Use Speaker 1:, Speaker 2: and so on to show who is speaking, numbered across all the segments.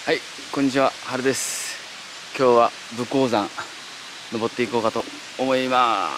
Speaker 1: はい、こんにちは、はるです。今日は武甲山登っていこうかと思います。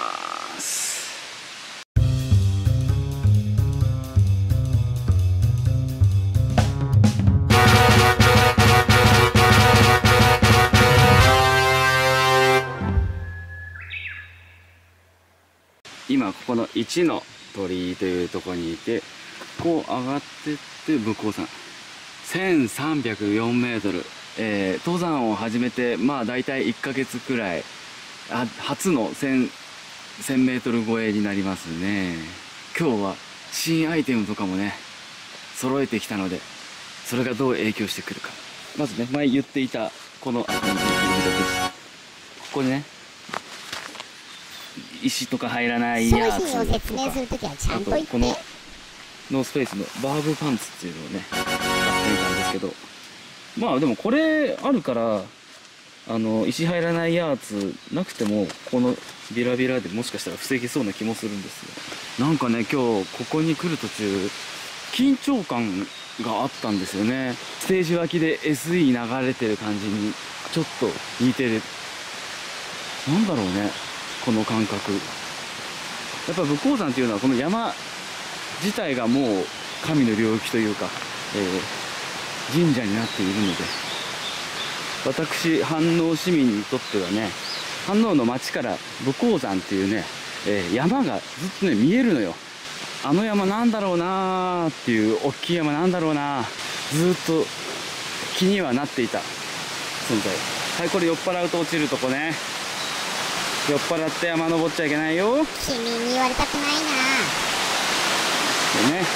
Speaker 1: 今ここの1の鳥居というところにいて、こう上がってって武甲山1304メートル、登山を始めてだいたい1ヶ月くらい、初の1000メートル超えになりますね。今日は新アイテムとかもね揃えてきたので、それがどう影響してくるか。まずね、前言っていたこのここにね、石とか入らないやつとか、
Speaker 2: 商品を説明するときはちゃんと言って。
Speaker 1: このノースフェイスのバーブパンツっていうのをね買ってみたんですけど、でもこれあるから石入らないやつなくてもこのビラビラでもしかしたら防げそうな気もするんですよ。なんかね、今日ここに来る途中緊張感があったんですよね。ステージ脇で SE 流れてる感じにちょっと似てる。なんだろうね、この感覚。やっぱ武甲山っていうのはこの山自体がもう神の領域というか、神社になっているので、私飯能市民にとってはね、飯能の町から武甲山っていうね、山がずっとね見えるのよ。あの山なんだろうなーっていう、大きい山なんだろうな、ずっと気にはなっていた存在。はい、これ酔っ払うと落ちるとこね。酔っ払って山登っちゃいけないよ。
Speaker 2: 君に言われたくないな。
Speaker 1: でね、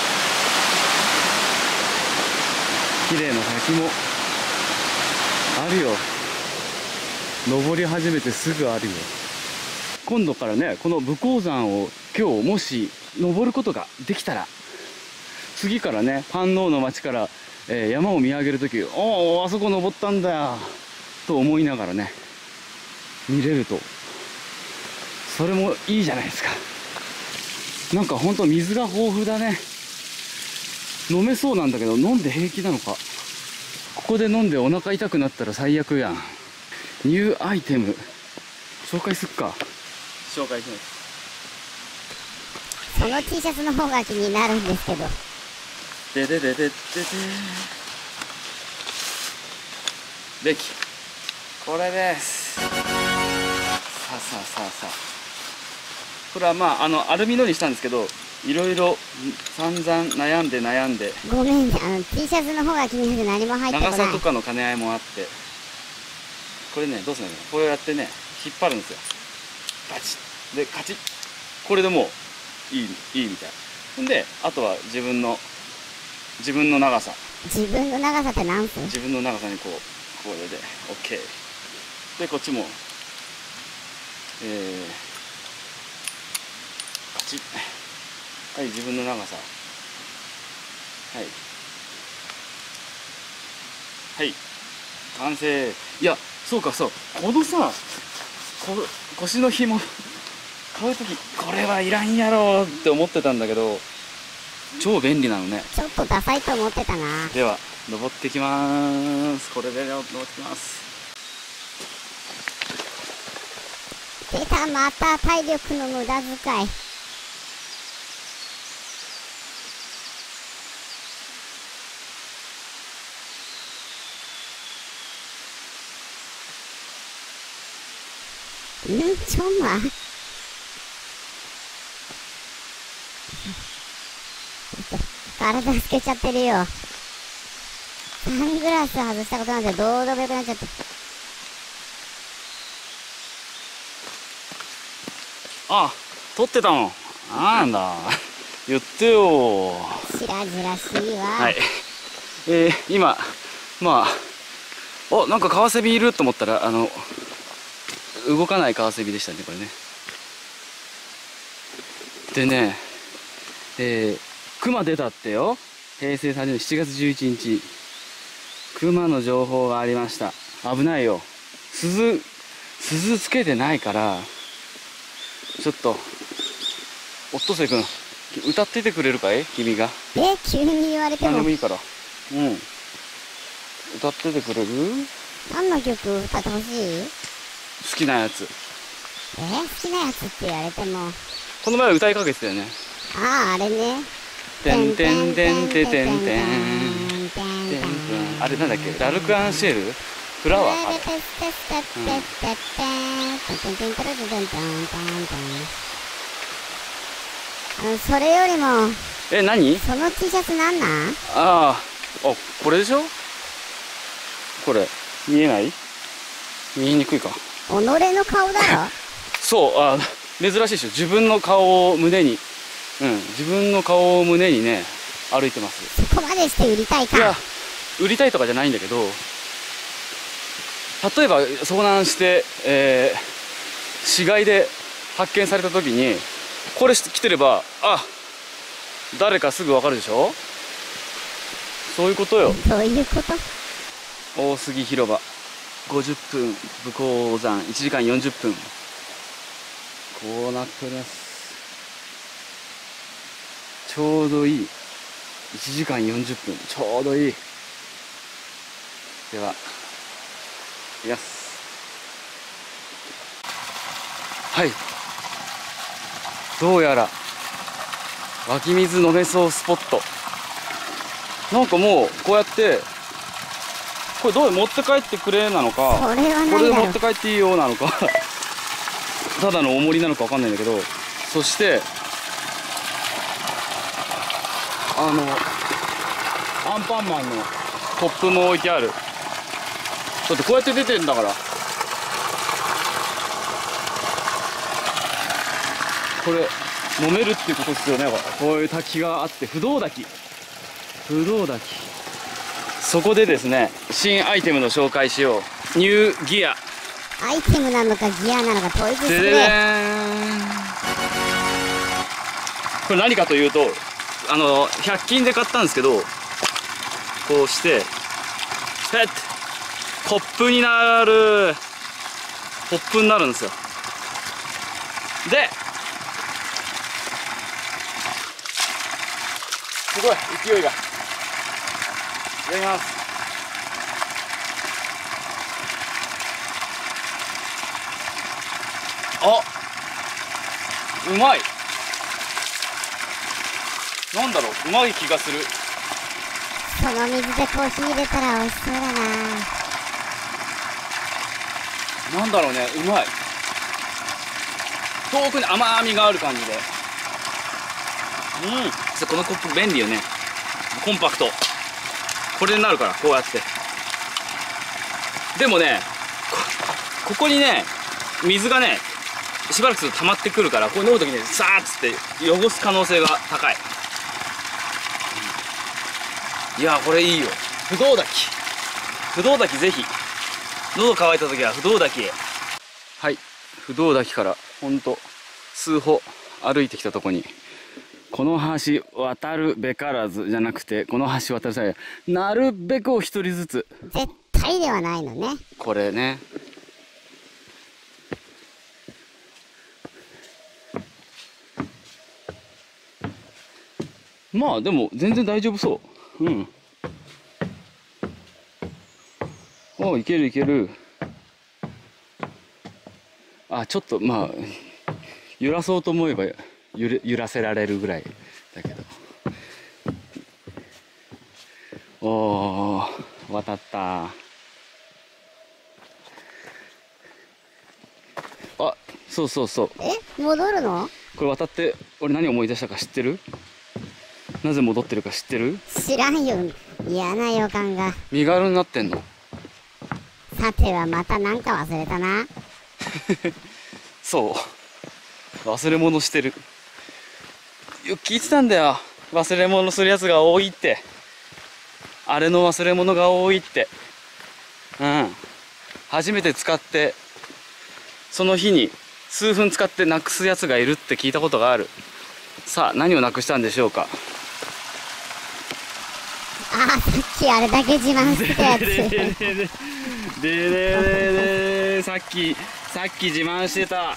Speaker 1: 綺麗な滝もあるよ。登り始めてすぐあるよ。今度からね、この武甲山を今日もし登ることができたら、次からね、飯能の町から、山を見上げるとき、おお、あそこ登ったんだよと思いながらね見れると、それもいいじゃないですか。なんかほんと水が豊富だね。飲めそうなんだけど飲んで平気なのか。ここで飲んでお腹痛くなったら最悪やん。ニューアイテム紹介すっか。紹介します。
Speaker 2: その T シャツの方が気になるんですけど。
Speaker 1: でででででででき、これです。さあさあさあさあ、これはアルミのにしたんですけど、いろいろ散々悩んで
Speaker 2: ごめん、T シャツの方が気になって何も入ってこない。
Speaker 1: 長さとかの兼ね合いもあって、これね、どうするのかな、こうやってね引っ張るんですよ。バチッでカチッ、これでもういいみたい。んで、あとは自分の長さ。
Speaker 2: 自分の長さって何分？
Speaker 1: 自分の長さにこれで OK で、こっちもカチッ、はい、自分の長さ、はい完成。いや、そうか、そう、このさ、腰の紐買うときこれはいらんやろって思ってたんだけど、超便利なのね。
Speaker 2: ちょっとダサいと思ってたな。
Speaker 1: では登ってきます。これで登ってきます。
Speaker 2: 出た、また体力の無駄遣い。ちょま体透けちゃってるよ。サングラス外したことなんてどうでもよくなっちゃって。
Speaker 1: あ、撮ってたの。なんだ言ってよ。
Speaker 2: 白々しいわ。
Speaker 1: はい、今なんかカワセビいると思ったら、動かないカワセビでしたね、これね。でね、熊出たってよ。平成30年7月11日熊の情報がありました。危ないよ。鈴つけてないから、ちょっとオットセイ君歌っててくれるかい、君が。
Speaker 2: 急に言われても。
Speaker 1: 何でもいいから。 歌っててくれる？
Speaker 2: 何の曲歌ってほしい？
Speaker 1: 好きなやつ。
Speaker 2: 好きなやつって言われても。
Speaker 1: この前歌いかけてたよね。
Speaker 2: ああ、あれね。
Speaker 1: てんてんてんてんてんてんてん。あれなんだっけ？ラルクアンシェル？フラワーか。
Speaker 2: それよりも。
Speaker 1: 何？
Speaker 2: その T シャツなんなん？
Speaker 1: これでしょ？これ見えない？見えにくいか。
Speaker 2: 己の顔だろ。
Speaker 1: そう、珍しいでしょ。自分の顔を胸に、自分の顔を胸にね、歩いてます。
Speaker 2: そこまでして売りたいか。
Speaker 1: いや、売りたいとかじゃないんだけど、例えば遭難して、死骸で発見された時にこれ着てれば、誰かすぐ分かるでしょ。そういうことよ。
Speaker 2: どういうこと？
Speaker 1: 大杉広場50分武甲山1時間40分、こうなっております。ちょうどいい。1時間40分ちょうどいい。では、いきます。はい、どうやら湧き水飲めそうスポット。なんかもうこうやって、これどう持って帰ってくれなのか、
Speaker 2: それはないだろ。
Speaker 1: これで持って帰っていいよなのかただの重りなのか分かんないんだけど、そしてアンパンマンのコップも置いてある。だってこうやって出てんだから、これ飲めるっていうことですよね。こういう滝があって、不動滝。そこでですね、新アイテムの紹介しよう。ニューギア。
Speaker 2: アイテムなのかギアなのか統一してくれ。
Speaker 1: これ何かというと、100均で買ったんですけど、こうしてコップになる。コップになるんですよ。ですごい勢いが。いただきます。うまい。なんだろう、うまい気がする。
Speaker 2: その水でコーヒー入れたら美味しそうだな。
Speaker 1: なんだろうね、うまい。遠くに甘みがある感じで。このコップ便利よね。コンパクト。これになるから、こうやって。でもね、ここにね、水がね、しばらくすると溜まってくるから、こう飲むときにさーっつって汚す可能性が高い。いや、これいいよ。不動滝ぜひ。喉乾いたときは不動滝へ。はい、不動滝からほんと数歩歩いてきたとこに、この橋渡るべからずじゃなくて、この橋渡る際なるべくお一人ずつ。
Speaker 2: 絶対ではないのね。
Speaker 1: これね。まあでも全然大丈夫そう。いけるいける。ちょっとまあ揺らそうと思えば揺らせられるぐらいだけど。渡った。そうそうそう。
Speaker 2: 戻るの？
Speaker 1: これ渡って俺何思い出したか知ってる？なぜ戻ってるか知ってる？
Speaker 2: 知らんよ。嫌な予感が。
Speaker 1: 身軽になってんの。
Speaker 2: さてはまたなんか忘れたな。
Speaker 1: そう、忘れ物してる。よく聞いてたんだよ、忘れ物するやつが多いって。あれの忘れ物が多いって。初めて使ってその日に数分使ってなくすやつがいるって聞いたことがある。さあ何をなくしたんでしょうか。
Speaker 2: さっきあれだけ自慢してたやつ。
Speaker 1: さっき自慢してた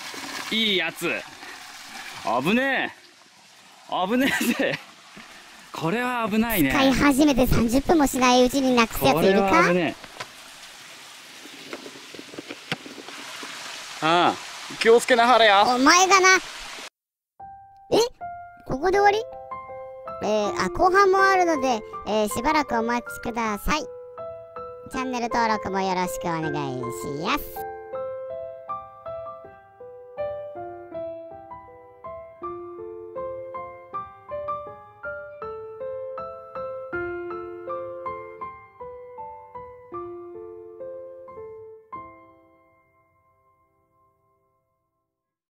Speaker 1: いいやつ。危ねえぜ。 これは危ないね。
Speaker 2: 使い始めて30分もしないうちになくすやついる
Speaker 1: これは危
Speaker 2: か？
Speaker 1: ねえ。ああ、気をつけなはれよ。
Speaker 2: お前がな。ここで終わり？後半もあるので、しばらくお待ちください。チャンネル登録もよろしくお願いします。